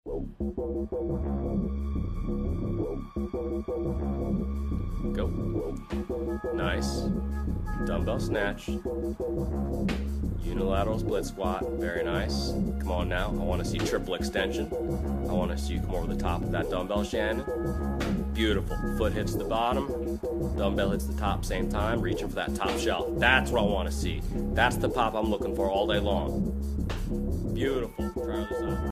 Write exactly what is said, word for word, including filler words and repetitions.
Go. Nice. Dumbbell snatch. Unilateral split squat. Very nice. Come on now. I want to see triple extension. I want to see you come over the top of that dumbbell, Shannon. Beautiful. Foot hits the bottom. Dumbbell hits the top same time. Reaching for that top shelf. That's what I want to see. That's the pop I'm looking for all day long. Beautiful. Try this out.